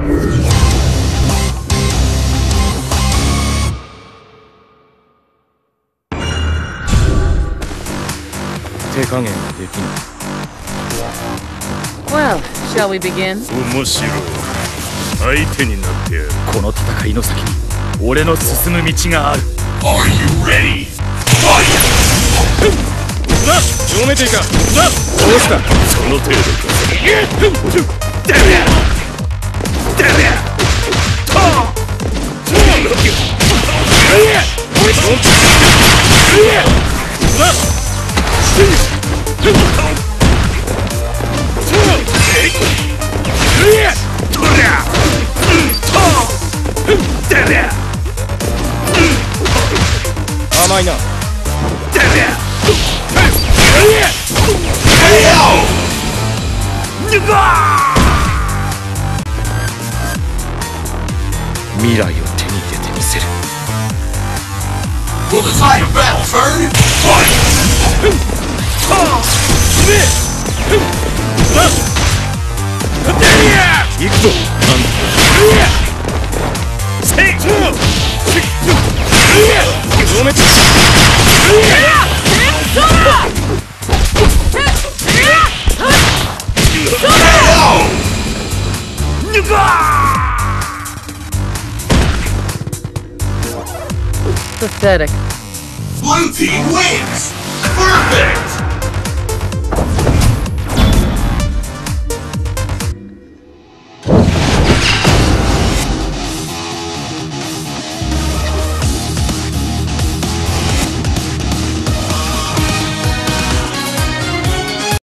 手加減はできない。 Well, shall we begin? 面白い。相手になってやる。 この戦いの先に俺の進む道がある。 Are you ready? な、正面ていか。な、どうした。 その程度か。 甘いな。未来を手に入れてみせる。 Will the tide of battle turn? Fight! 行くぞ。 Pathetic. Blue team wins!